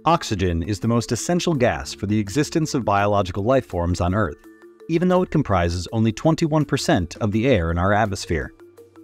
Oxygen is the most essential gas for the existence of biological life forms on Earth, even though it comprises only 21% of the air in our atmosphere.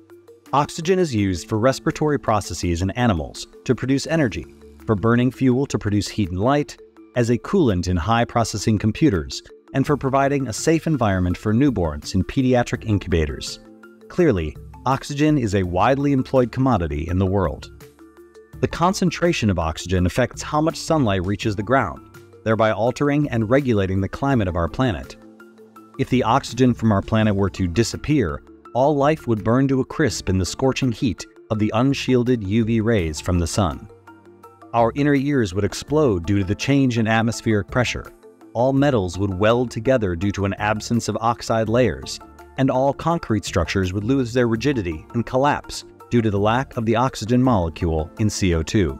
Oxygen is used for respiratory processes in animals to produce energy, for burning fuel to produce heat and light, as a coolant in high-processing computers, and for providing a safe environment for newborns in pediatric incubators. Clearly, oxygen is a widely employed commodity in the world. The concentration of oxygen affects how much sunlight reaches the ground, thereby altering and regulating the climate of our planet. If the oxygen from our planet were to disappear, all life would burn to a crisp in the scorching heat of the unshielded UV rays from the sun. Our inner ears would explode due to the change in atmospheric pressure. All metals would weld together due to an absence of oxide layers, and all concrete structures would lose their rigidity and collapse due to the lack of the oxygen molecule in CO2.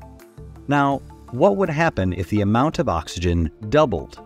Now, what would happen if the amount of oxygen doubled?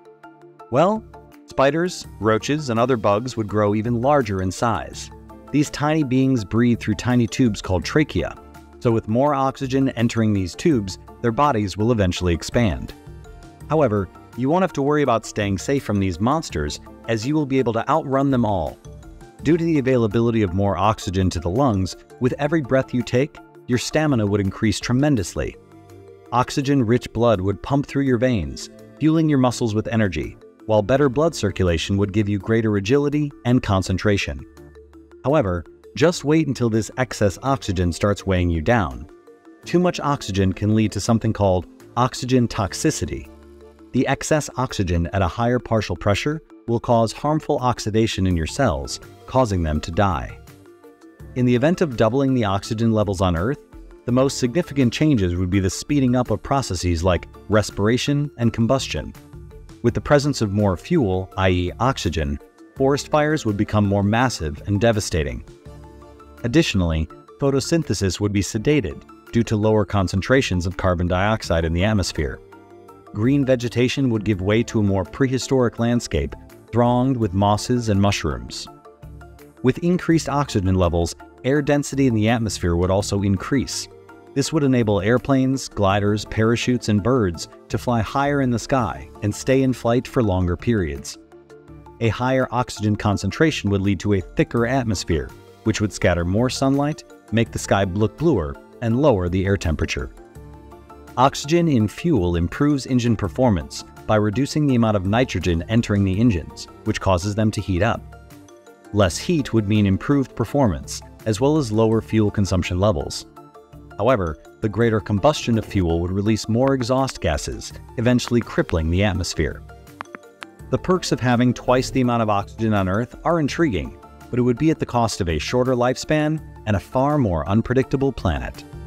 Well, spiders, roaches, and other bugs would grow even larger in size. These tiny beings breathe through tiny tubes called trachea, so with more oxygen entering these tubes, their bodies will eventually expand. However, you won't have to worry about staying safe from these monsters, as you will be able to outrun them all. Due to the availability of more oxygen to the lungs, with every breath you take, your stamina would increase tremendously. Oxygen-rich blood would pump through your veins, fueling your muscles with energy, while better blood circulation would give you greater agility and concentration. However, just wait until this excess oxygen starts weighing you down. Too much oxygen can lead to something called oxygen toxicity. The excess oxygen at a higher partial pressure will cause harmful oxidation in your cells, causing them to die. In the event of doubling the oxygen levels on Earth, the most significant changes would be the speeding up of processes like respiration and combustion. With the presence of more fuel, i.e. oxygen, forest fires would become more massive and devastating. Additionally, photosynthesis would be sedated due to lower concentrations of carbon dioxide in the atmosphere. Green vegetation would give way to a more prehistoric landscape thronged with mosses and mushrooms. With increased oxygen levels, air density in the atmosphere would also increase. This would enable airplanes, gliders, parachutes, and birds to fly higher in the sky and stay in flight for longer periods. A higher oxygen concentration would lead to a thicker atmosphere, which would scatter more sunlight, make the sky look bluer, and lower the air temperature. Oxygen in fuel improves engine performance by reducing the amount of nitrogen entering the engines, which causes them to heat up. Less heat would mean improved performance, as well as lower fuel consumption levels. However, the greater combustion of fuel would release more exhaust gases, eventually crippling the atmosphere. The perks of having twice the amount of oxygen on Earth are intriguing, but it would be at the cost of a shorter lifespan and a far more unpredictable planet.